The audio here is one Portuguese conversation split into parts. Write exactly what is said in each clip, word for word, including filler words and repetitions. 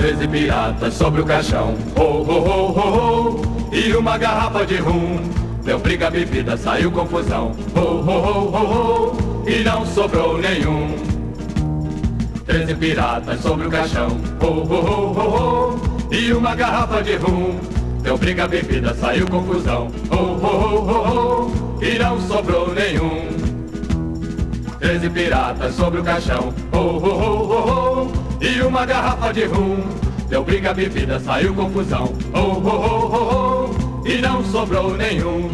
Treze piratas sobre o caixão, oh, oh, oh, oh, oh. E uma garrafa de rum. Deu briga, bebida, saiu confusão, oh, oh, oh, oh, oh. E não sobrou nenhum. Treze piratas sobre o caixão, oh, oh, oh, oh, oh. E uma garrafa de rum. Deu briga, bebida, saiu confusão, oh, oh, oh, oh, oh. E não sobrou nenhum. Treze piratas sobre o caixão, oh, oh, oh, oh, oh. E uma garrafa de rum. Deu briga, bebida, saiu confusão, oh, oh, oh, oh, oh. E não sobrou nenhum.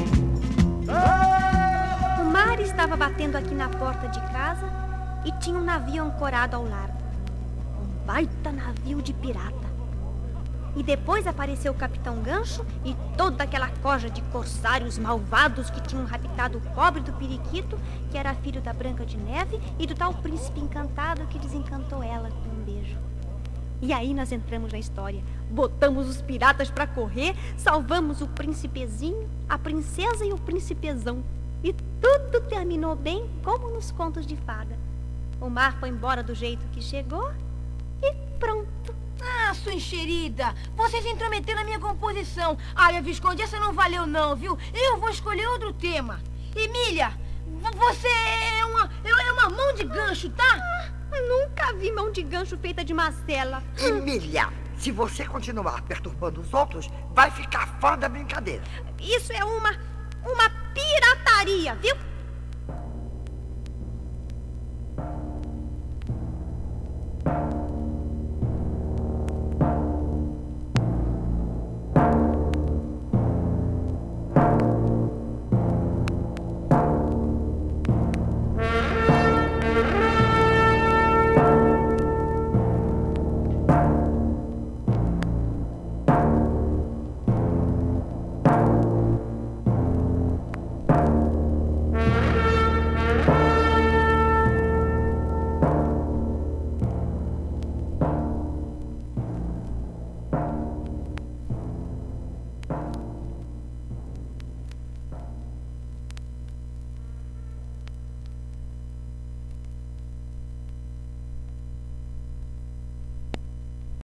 O mar estava batendo aqui na porta de casa e tinha um navio ancorado ao largo. Um baita navio de pirata. E depois apareceu o Capitão Gancho e toda aquela corja de corsários malvados que tinham raptado o pobre do periquito, que era filho da Branca de Neve e do tal príncipe encantado que desencantou ela com um beijo. E aí nós entramos na história, botamos os piratas pra correr, salvamos o príncipezinho, a princesa e o príncipezão. E tudo terminou bem como nos contos de fada. O mar foi embora do jeito que chegou e pronto. Ah, sua enxerida, você se intrometeu na minha composição. Ai, a Visconde, essa não valeu não, viu? Eu vou escolher outro tema. Emília, você é uma, é uma mão de gancho, tá? Ah, nunca vi mão de gancho feita de macela. Emília, se você continuar perturbando os outros, vai ficar fora da brincadeira. Isso é uma, uma pirataria, viu?